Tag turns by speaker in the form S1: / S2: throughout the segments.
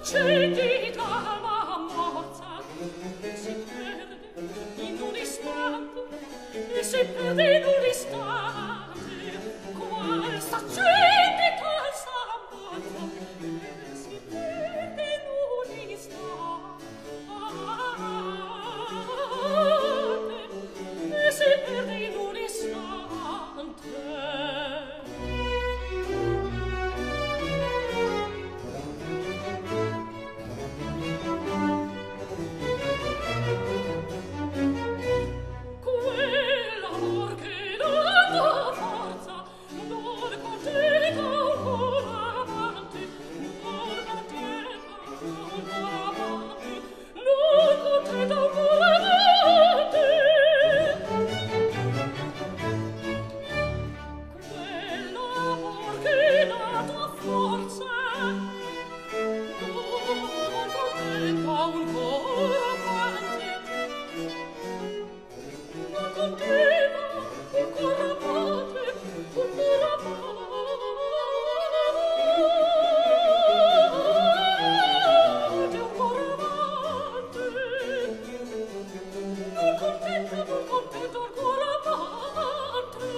S1: accendita la morza, si perde in un istante, e si perde in un istante, qual s'accendita sa morza, e si perde in un istante, e si perde in un istante. Quell'amor che dà forza, non contenta ancora avanti, non contenta ancora avanti, non contenta ancora avanti. Quell'amor che dà forza, non contenta ancora avanti, non contenta ancora avanti, ancora avanti, ancora avanti. Non contenta ancora avanti.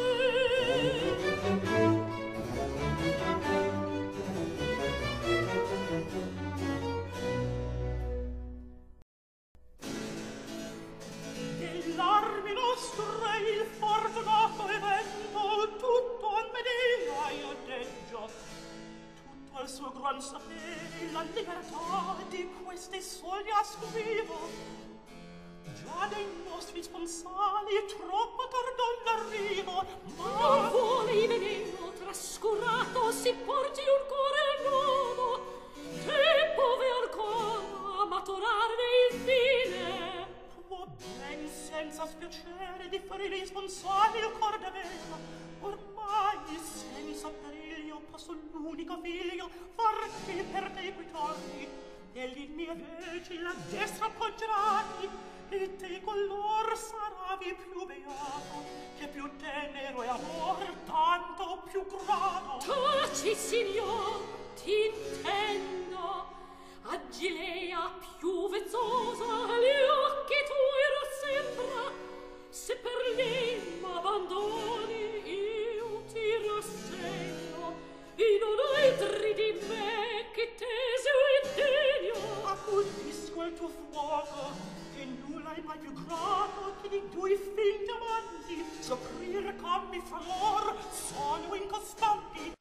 S1: Dell'armi nostre il fortunato evento tutto a medea io deggio, tutto al suo gran sapere la libertà di queste soglie scrivo. Già dei nostri sponsali troppo tardò l'arrivo, ma vuole il veleno trascurato si porgi un cuore nuovo, tempo ve ancora maturarne il fine. Può ben senza spiacere di fare gli sponsali il cor d'aveva, ormai senza periglio posso l'unico figlio far che per te equitarmi, egli mie veci la destra appoggerai, e te con lor saravi più beato, che più tenero è amor, tanto più grato. Taci, signor, t'intendo, a Gilea più vezzosa gli occhi tuoi rassembra, se per lei m'abbandoni io ti rassegno, e non altri di me che tesi o indegno. Accudisco il tuo fuoco, che nulla è mai più grato che di due figli amanti soffrire commi fra lor sono incostanti.